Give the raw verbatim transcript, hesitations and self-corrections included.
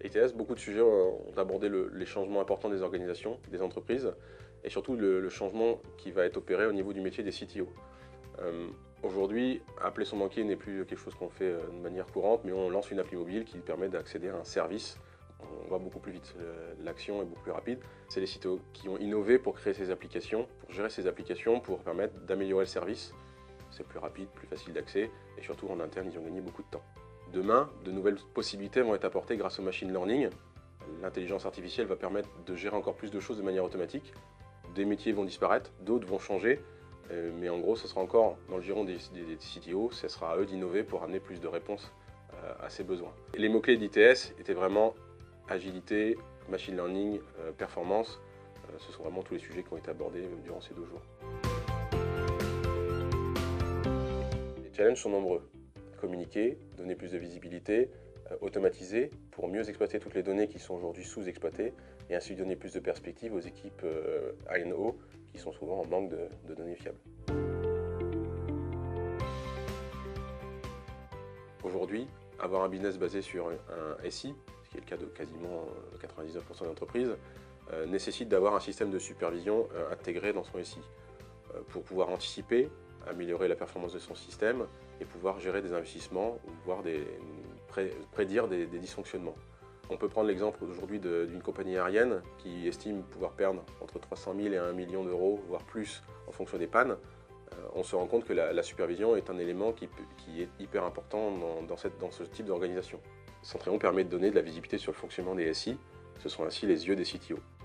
I T S, beaucoup de sujets ont abordé le, les changements importants des organisations, des entreprises, et surtout le, le changement qui va être opéré au niveau du métier des C T O. Euh, Aujourd'hui, appeler son banquier n'est plus quelque chose qu'on fait de manière courante, mais on lance une appli mobile qui permet d'accéder à un service. On va beaucoup plus vite, l'action est beaucoup plus rapide. C'est les C T O qui ont innové pour créer ces applications, pour gérer ces applications, pour permettre d'améliorer le service. C'est plus rapide, plus facile d'accès, et surtout en interne, ils ont gagné beaucoup de temps. Demain, de nouvelles possibilités vont être apportées grâce au machine learning. L'intelligence artificielle va permettre de gérer encore plus de choses de manière automatique. Des métiers vont disparaître, d'autres vont changer, mais en gros, ce sera encore dans le giron des, des C T O, ce sera à eux d'innover pour amener plus de réponses à ces besoins. Et les mots-clés d'I T S étaient vraiment agilité, machine learning, euh, performance. Euh, ce sont vraiment tous les sujets qui ont été abordés durant ces deux jours. Les challenges sont nombreux. Communiquer, donner plus de visibilité, euh, automatiser pour mieux exploiter toutes les données qui sont aujourd'hui sous-exploitées et ainsi donner plus de perspectives aux équipes euh, I N O qui sont souvent en manque de, de données fiables. Aujourd'hui, avoir un business basé sur un S I, ce qui est le cas de quasiment quatre-vingt-dix-neuf pour cent d'entreprises, euh, nécessite d'avoir un système de supervision euh, intégré dans son S I euh, pour pouvoir anticiper, améliorer la performance de son système et pouvoir gérer des investissements ou voire des, pré, prédire des, des dysfonctionnements. On peut prendre l'exemple aujourd'hui d'une compagnie aérienne qui estime pouvoir perdre entre trois cent mille et un million d'euros, voire plus en fonction des pannes. On se rend compte que la, la supervision est un élément qui, qui est hyper important dans, dans, cette, dans ce type d'organisation. Centréon permet de donner de la visibilité sur le fonctionnement des S I, ce sont ainsi les yeux des C T O.